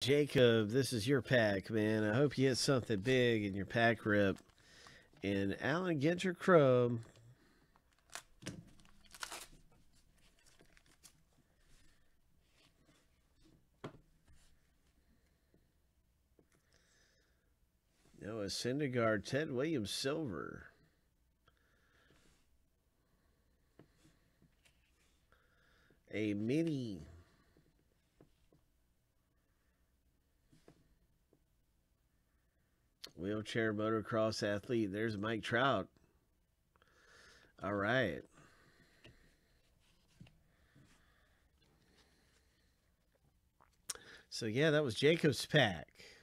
Jacob, this is your pack, man. I hope you hit something big in your pack rip. And Alan Ginter Chrome. Noah Syndergaard, Ted Williams Silver. A mini. Wheelchair motocross athlete. There's Mike Trout. All right. So, yeah, that was Jacob's pack.